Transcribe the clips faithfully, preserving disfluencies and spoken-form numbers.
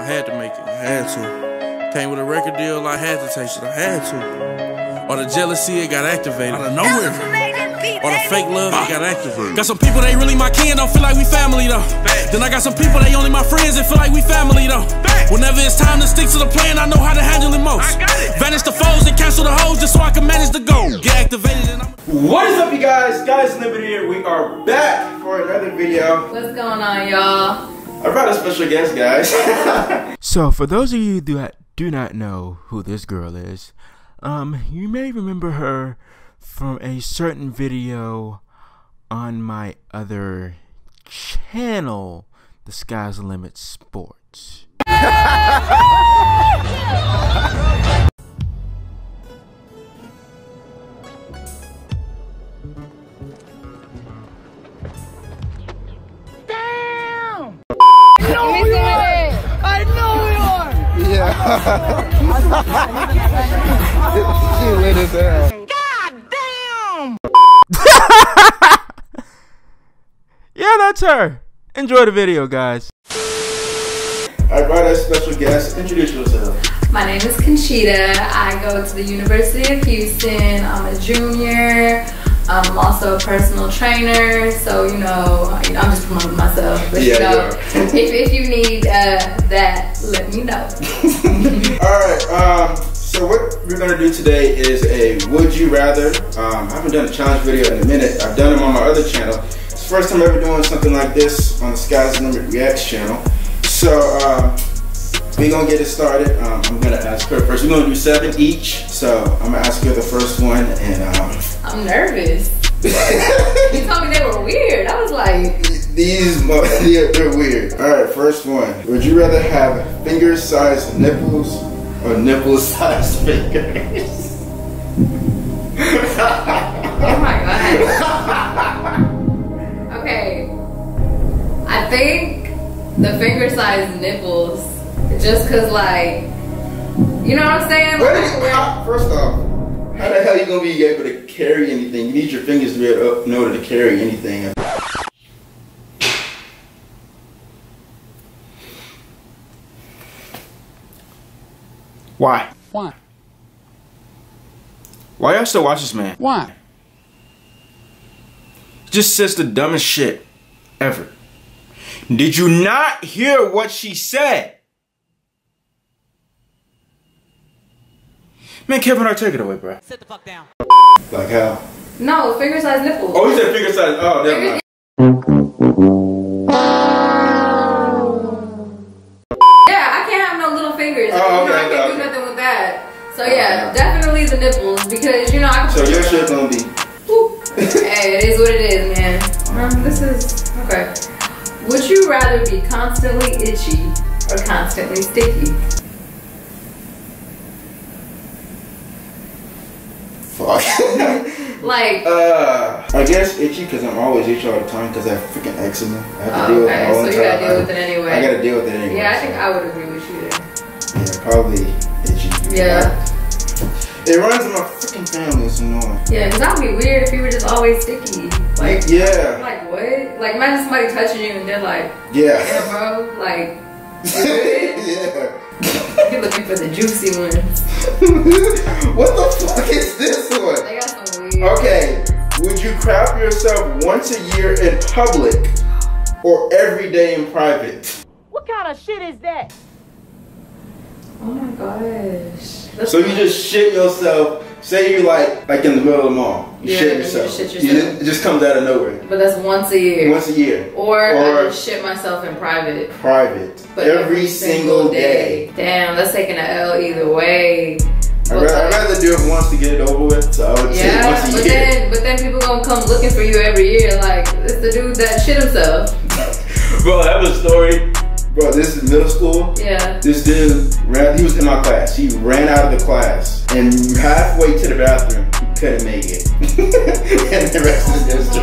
had to make it. I had to. Came with a record deal, I had to taste it. I had to. Or the jealousy, it got activated. Out of nowhere. Or the fake love, it got activated. Got some people, they really my kin, don't feel like we family though. Back. Then I got some people, they only my friends, and feel like we family though. Back. Whenever it's time to stick to the plan, I know how to handle it most. I got it. Vanish the foes and cancel the hoes just so I can manage the goal. Get activated and I'm... What is up, you guys? Guys Liberty here. We are back for another video. What's going on, y'all? I brought a special guest, guys. So, for those of you that do not know who this girl is, um, you may remember her from a certain video on my other channel, The Sky's the Limit Sports. She lit as hell. God damn! Yeah, that's her. Enjoy the video, guys. I brought a special guest. Introduce yourself. My name is Conchita. I go to the University of Houston. I'm a junior. I'm also a personal trainer, so you know, I'm just promoting myself. But yeah, you know, yeah. if, if you need uh, that, let me know. Alright, um, so what we're going to do today is a Would You Rather. Um, I haven't done a challenge video in a minute. I've done them on my other channel. It's the first time ever doing something like this on the Sky's the Limit Reacts channel. So, um, we're going to get it started. Um, I'm going to ask her first. We're going to do seven each. So, I'm going to ask her the first one. And um, I'm nervous. You told me they were weird. I was like... These, yeah, they're weird. Alright, first one. Would you rather have finger-sized nipples or nipple-sized fingers? Oh my god. Okay. I think the finger-sized nipples, just cause like, you know what I'm saying? What Like, is, how, first off, how the hell are you gonna be able to carry anything? You need your fingers to be able to, in order to carry anything. Why? Why? Why y'all still watch this man? Why? He just says the dumbest shit ever. Did you not hear what she said? Man, Kevin Hart, take it away, bro. Sit the fuck down. Like how? no, finger-sized nipples. Oh, he said finger size. Oh, never mind. Yeah, I can't have no little fingers. Oh, you know, okay, I can't okay. do nothing with that. So yeah, definitely the nipples because you know I can. So your shit gonna be. Whoop. Hey, it is what it is, man. Um, this is okay. Would you rather be constantly itchy or constantly sticky? Fuck. Like. uh, I guess itchy because I'm always itchy all the time because I have freaking eczema. I have to Oh, deal with okay, it all so the you time. gotta deal with it anyway. I gotta deal with it anyway. Yeah, I so. think I would agree with you there. Yeah, probably itchy. Yeah. It runs in my freaking family. It's annoying. Yeah, because that would be weird if you were just always sticky. Like, yeah. like what? Like, imagine somebody touching you and they're like, Yeah. yeah, bro, like, you good? Yeah. You're looking for the juicy ones. What the fuck is this one? They got some weird. Okay, would you crap yourself once a year in public or every day in private? What kind of shit is that? Oh my gosh. That's So you just shit yourself. Say you like like in the middle of the mall. You Yeah, shit you yourself. just shit You yourself. just- it just comes out of nowhere. But that's once a year. Once a year. Or, Or- I just shit myself in private. Private. But every, single day. Damn, that's taking an L either way. I'd But rather, I'd like- rather do it once to get it over with. So I would say Yeah, once a but year. then but then people gonna come looking for you every year. Like, it's the dude that shit himself. Bro, I have a story. Bro, this is middle school. Yeah. This dude ran, he was in my class. He ran out of the class and halfway to the bathroom, he couldn't make it. And the rest is history.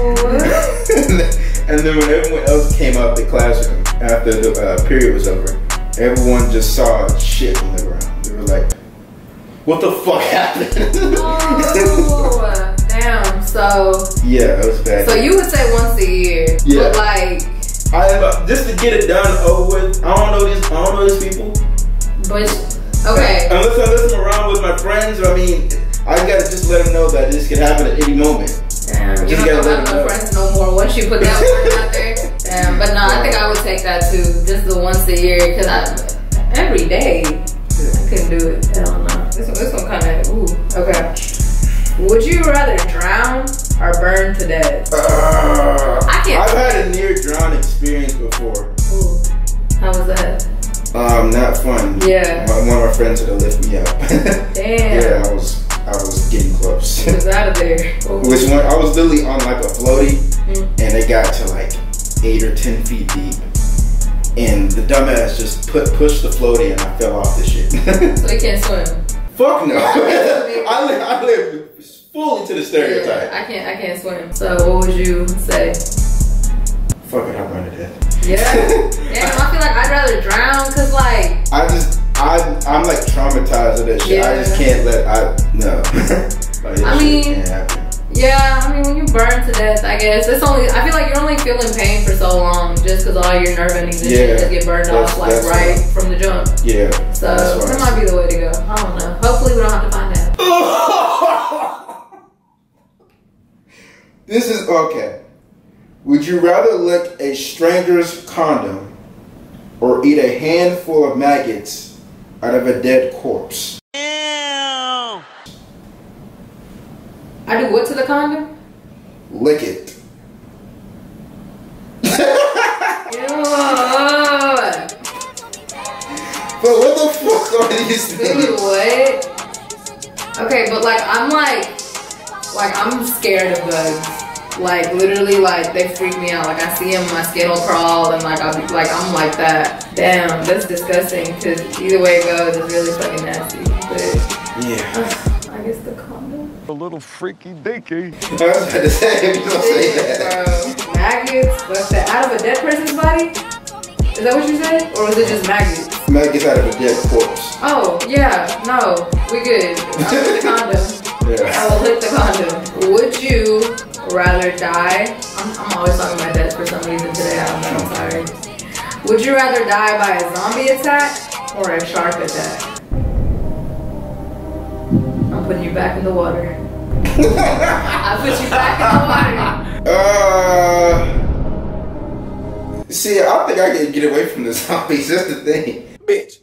Oh. And then when everyone else came out the classroom after the uh, period was over, everyone just saw shit on the ground. They were like, what the fuck happened? Oh, damn. So yeah, it was bad. So you would say once a year, Yeah. but like I just to get it done over with. I don't know these. I don't know these people. But okay. Unless unless I'm around with my friends, I mean, I gotta just let them know that this could happen at any moment. Damn, you Just don't gotta have let no them know. friends no more once you put that word out there. Damn, but no, I think I would take that too, just the once a year, because I every day I couldn't do it. Hell no. This one, this one kind of ooh. Okay. Would you rather drown or burn to death? Uh, I can't. I've had a near drown experience before. Ooh, how was that? Um, not fun. Yeah. My, one of my friends had to lift me up. Damn. Yeah, I was I was getting close. It was out of there. Ooh. Which one? I was literally on like a floaty, Mm. and it got to like eight or ten feet deep, and the dumbass just put pushed the floaty, and I fell off the shit. So you can't swim. Fuck no. I live I live fully to the stereotype. Yeah, I can't. I can't swim. So what would you say? Fuck it, I'll burn to death. Yeah. Damn, I feel like I'd rather drown, cause like. I just I I'm like traumatized of that shit. Yeah. I just can't let I no. Like, that I shit mean- can't happen. Yeah, I mean, when you burn to death, I guess it's only. I feel like you're only feeling pain for so long, just because all your nerve endings and shit Yeah, just get burned that's- off like that's right what- from the jump. Yeah. So that's that why might be the way to go. I don't know. Hopefully, we don't have to find out. This is okay. Would you rather lick a stranger's condom or eat a handful of maggots out of a dead corpse? I do what to the condom? Lick it. Ew. But what the fuck are these Dude, things? what? Okay, but like I'm like, like I'm scared of bugs. Like literally, like they freak me out. Like I see them, my skin will crawl, and like I'll be like I'm like that. Damn, that's disgusting. Cause either way it goes, it's really fucking nasty. But Yeah. uh, I guess the condom. A little freaky dinky. I was about to say, if you don't say that. Bro, maggots. What's that? Out of a dead person's body? Is that what you said, or was it just maggots? Maggots out of a dead corpse. Oh yeah, no, we good. I'll lick the condom. Yeah. I will lick the condom. Would you rather die? I'm, I'm always talking about death for some reason today. I don't know. I'm sorry. Would you rather die by a zombie attack or a shark attack? I'm putting you back in the water. I put you back in the water. Uh, see, I think I can get away from the zombies. That's the thing. Bitch.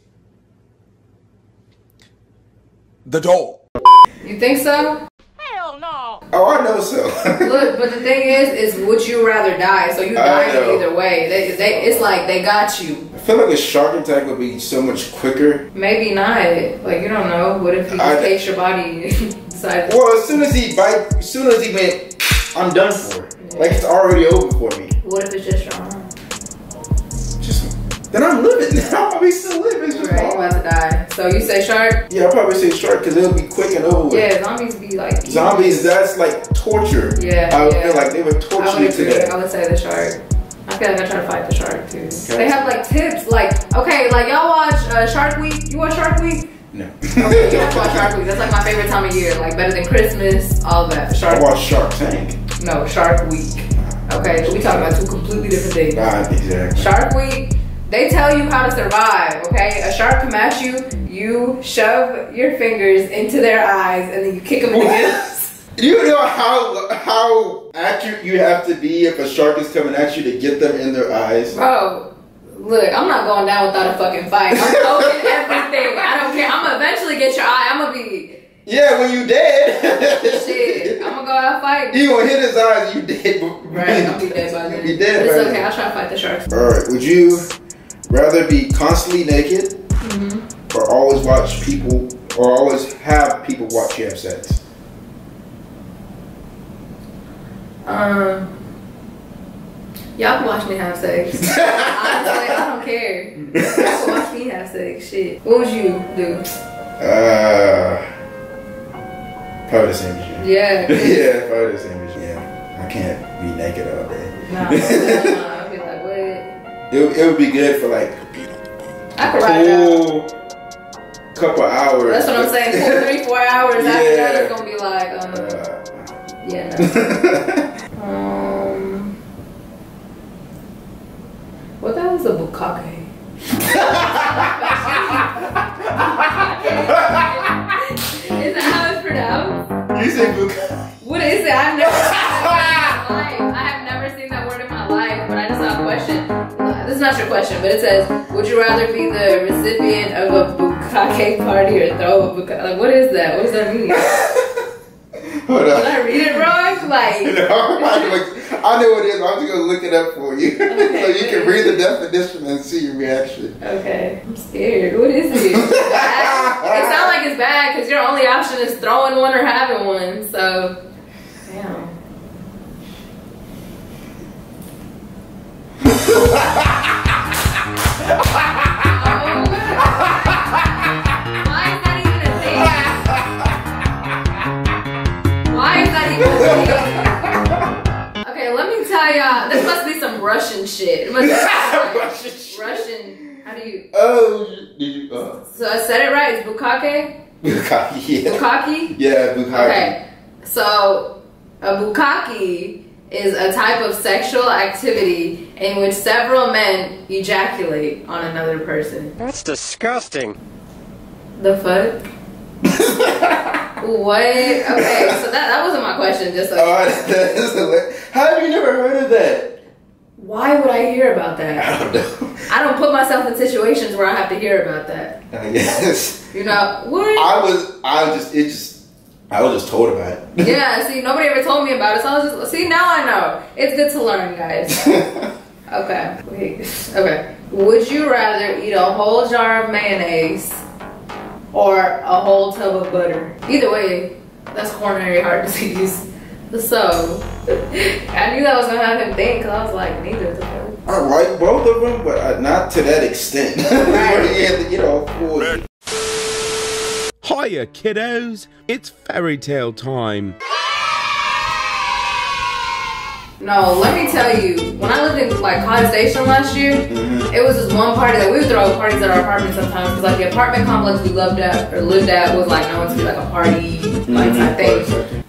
The door. You think so? Oh, I know so. Look, but the thing is, is would you rather die? So you die know. either way. They, they, it's like they got you. I feel like a shark attack would be so much quicker. Maybe not. Like you don't know. What if he I- just takes your body and decides? Well, as soon as he bite, as soon as he went, I'm done for. Like it's already over for me. What if it's just your arm? Just then I'm living. I'll probably still live. It's just Right, you all- about to die. So you say shark? Yeah, I'll probably say shark because it'll be quick and over with. Yeah, zombies be like Zombies, that's like torture. Yeah, I would yeah. feel like they would I torture would you to agree. death. I would say the shark. I feel like I try to fight the shark too. They have like tips, like okay, like y'all watch uh, Shark Week. You watch Shark Week? No. Okay, you have to watch Shark Week. That's like my favorite time of year. Like better than Christmas, all of that. I Shark. watch Shark Tank. No, Shark Week. Okay, we talking about two completely different things. Nah, exactly. Shark Week, they tell you how to survive, okay? A shark come at you, you shove your fingers into their eyes, and then you kick them in the gills. Do you know how how accurate you have to be if a shark is coming at you to get them in their eyes? Bro, look, I'm not going down without a fucking fight. I'm poking everything. I don't care. I'm gonna eventually get your eye. I'm gonna be, Yeah, when you dead. shit, I'm gonna go out fighting. You gonna hit his eyes, you dead. Right, I'll be dead by then. You be dead But by it's okay, then. I'll try to fight the sharks. Alright, would you rather be constantly naked Mm-hmm. or always watch people, or always have people watch you have sex? Um, y'all can watch me have sex. Honestly, I don't care. Y'all can watch me have sex. Shit. What would you do? Uh, probably the same as you. Yeah. Yeah, probably the same as you. Yeah, I can't be naked all day. Nah, nah, I'd be like, what? It, it would be good for like I could ride it out. cool couple hours. That's what I'm saying. Cool three, four hours after that, Yeah. it's gonna be like, um, Uh, yeah, no. um, What is a bukkake? Is that how it's pronounced? You said bukkake. What is it? I've never seen that word in my life. I have never seen that word in my life, but I just saw a question. This is not your question, but it says, would you rather be the recipient of a bukkake party or throw a bukkake? Like, what is that? What does that mean? Hold on. Did I read it wrong? Like, No, I know what it is. I'm just gonna look it up for you, Okay, so you can read the definition and see your reaction. okay, I'm scared. What is it? Bad? It sounds like it's bad because your only option is throwing one or having one. So, damn. Okay, let me tell y'all, this must be some Russian shit. It must be like Russian shit. Russian, how do you? Oh, did you? Uh, So I said it right, it's bukkake? bukkake. Yeah. Bukkake? Yeah, bukkake. Okay, so a bukkake is a type of sexual activity in which several men ejaculate on another person. That's disgusting. The fuck? What? Okay, so that, that wasn't my question, just like, Oh, how have you never heard of that? why would I hear about that? I don't know. I don't put myself in situations where I have to hear about that. I guess. You know, what? I was, I was just, it just, I was just told about it. Yeah, see, nobody ever told me about it, so I was just, see, now I know. It's good to learn, guys. Okay, wait, okay. Would you rather eat a whole jar of mayonnaise or a whole tub of butter? Either way, that's coronary heart disease. So, I knew that was gonna have him think, because I was like, neither of them. I like both of them, but uh, not to that extent. Right. Where you have to get all four. Hiya, kiddos. It's fairy tale time. No, let me tell you, when I lived in like College Station last year, Mm-hmm. it was this one party that we would throw parties at our apartment sometimes, because like the apartment complex we lived at or lived at was like known to be like a party like type thing.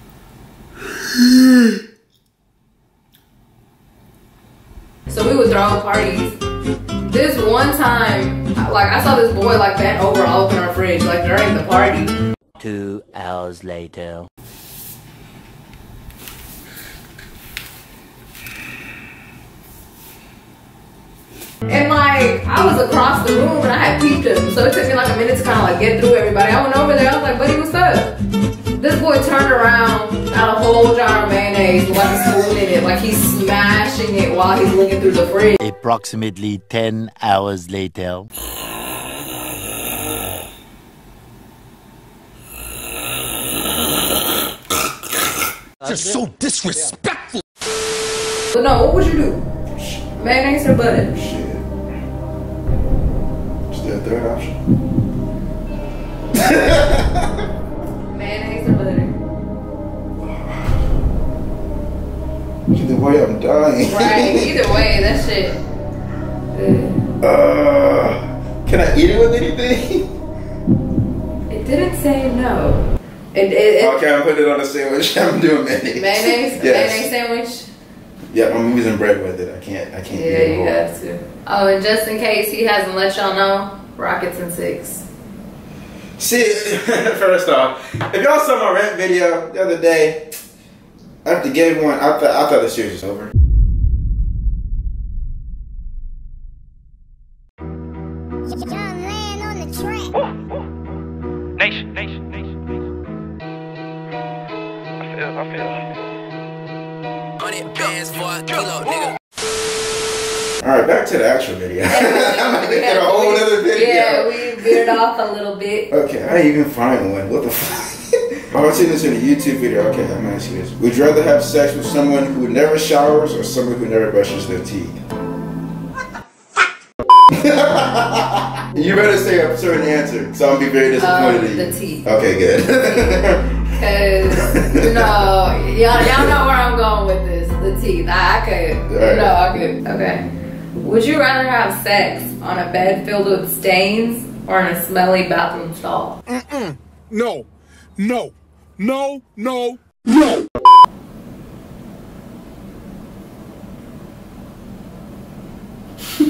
So we would throw parties. This one time, like I saw this boy like bent over all up in our fridge, like during the party. Two hours later. And like, I was across the room and I had peeped him, so it took me like a minute to kind of like get through everybody. I went over there, I was like, buddy, what's up? This boy turned around, got a whole jar of mayonnaise with like a spoon in it, like he's smashing it while he's looking through the fridge. Approximately ten hours later. You're so disrespectful. But no, what would you do? Mayonnaise or butter? Shit. Is there a third option? Mayonnaise or butter? Either way, I'm dying. Right, either way, that shit. Ugh. Uh, can I eat it with anything? It didn't say no. It, it, it, Okay, I'm putting it on a sandwich. I'm doing mayonnaise. Mayonnaise? Yes. Mayonnaise sandwich? Yeah, I'm using bread with it. I can't. I can't. Yeah, eat it you whole. have to. Oh, and just in case he hasn't let y'all know, Rockets and Six. See, first off, if y'all saw my rant video the other day, after game one, I thought I thought the series was over. John Land on the track. Nation, nation, nation, nation. I feel, I feel. All right, back to the actual video. I'm gonna get a whole other video. Yeah, we veered off a little bit. Okay, I didn't even find one. What the fuck? I was seeing this in a YouTube video. Okay, I'm gonna ask you this. Would you rather have sex with someone who never showers or someone who never brushes their teeth? You better say a certain answer, so I'll be very disappointed Um, in you. the teeth. Okay, good. Cause no, y'all y'all know where I'm going with this. The teeth. I, I could. Right. No, I could. Okay. Would you rather have sex on a bed filled with stains or in a smelly bathroom stall? Mm-mm. No. No. No. No. No.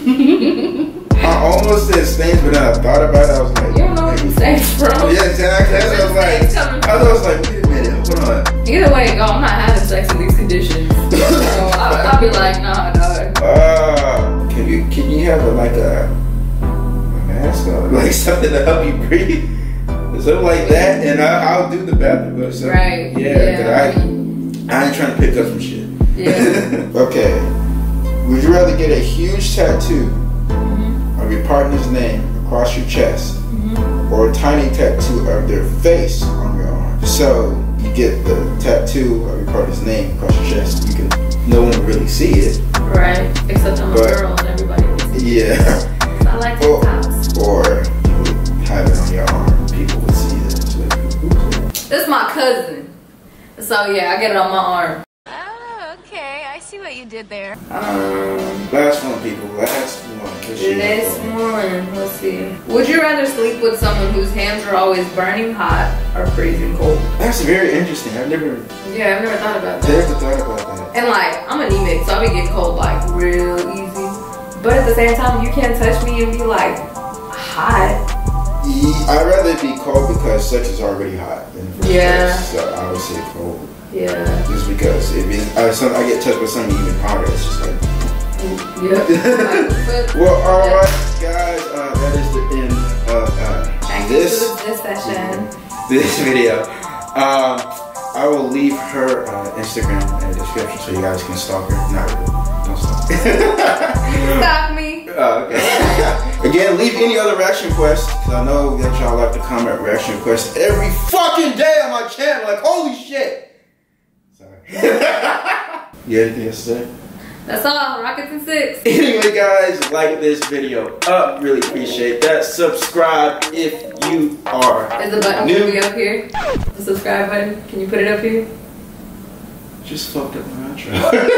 I almost said stains, but then I thought about it. I was like, You don't know where you stains from. yeah, exactly. That's what I was like, I was like, wait a minute, hold on. Either way, go, I'm not having sex in these conditions. So I'll, I'll be like, nah, dog. Uh, can you can you have a, like a, a mask or like something to help you breathe? Something like that, and I, I'll do the bathroom or something. Right. Yeah, Yeah. cause I, I ain't trying to pick up some shit. Yeah. Okay. Would you rather get a huge tattoo mm-hmm. of your partner's name across your chest, mm-hmm. or a tiny tattoo of their face on your arm? So you get the tattoo of your partner's name across your chest. You can, no one will really see it. Right. Except I'm a But- girl and everybody can see. Yeah. So I like Or, TikToks. or you would have it on your arm. People would see it. It's like, oops. This is my cousin. So yeah, I get it on my arm. Oh, okay. I see what you did there. Um, Last one, people. Last one. This shit is This over. one, let's see. Would you rather sleep with someone whose hands are always burning hot or freezing cold? That's very interesting. I've never, Yeah, I've never thought about that. never thought about that. And like, I'm anemic, so I be getting cold like real easy. But at the same time, you can't touch me and be like hot. I'd rather it be cold because sex is already hot. In the first Yeah. place, so I would say cold. Yeah. Just because if it, I, some, I get touched by something even hotter, it's just like. Yeah. Well, all right, guys. Uh, that is the end of uh, Thank this you for this session. this video. Um, I will leave her uh, Instagram in the description so you guys can stalk her. Not really. Don't stalk her. Stop me. Oh, okay. Again, leave any other reaction requests, because I know that y'all like to comment reaction requests every fucking day on my channel. Like, holy shit. Sorry. You got anything else to say? That's all. Rockets and six. Anyway, guys, like this video up. Really appreciate that. Subscribe if you are Is the button new. gonna be up here? The subscribe button? Can you put it up here? Just fucked up my outro.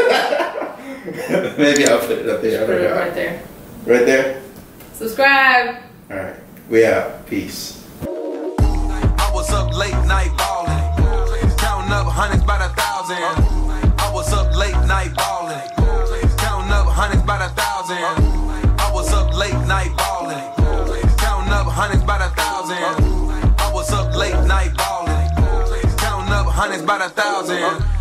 Maybe I'll put it up there. I Put don't it know. right there. Right there? Subscribe. Alright. We out. Peace. I was up late night ballin', counting up hundreds by the thousand. I was up late night ballin', counting up hundreds by the thousand. I was up late night ballin', counting up hundreds by the thousand. I was up late night ballin', counting up hundreds by the thousand.